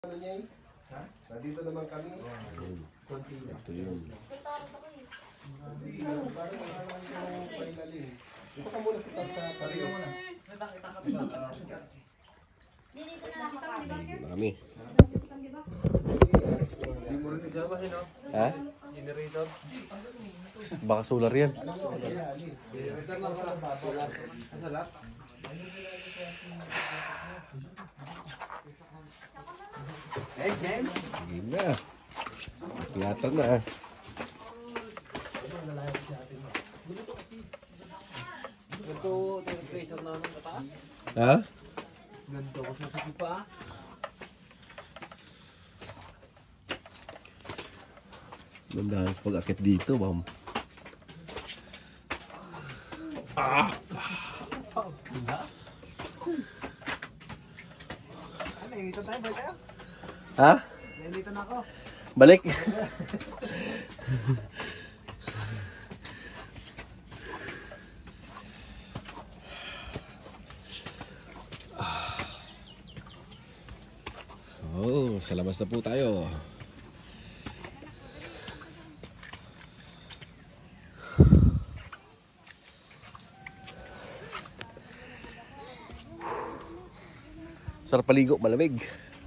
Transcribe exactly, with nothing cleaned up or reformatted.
Ano niya eh? Ha? Nandito naman kami. Konti lang. Ito yun. Parang parang yung pailalim. Ito ka muna sa sa pariyo muna. Dito na lang makakami, Bunker. Marami. Di ba? Hindi mo rin nagsawa sino? Ha? Generator. Baka solar yan. Generator lang sa sa lahat. Eh, James? Game na. Tiyatan na. Ganito, teletracer na nung kataas. Ha? Ganito ko sa sipa. Nandahan sa pag-akit dito, ma'am. Ah, nainita tayo, balik tayo. Ha? Nainita na ako. Balik. Oh, sa labas na po tayo. Sarap paligo, malamig.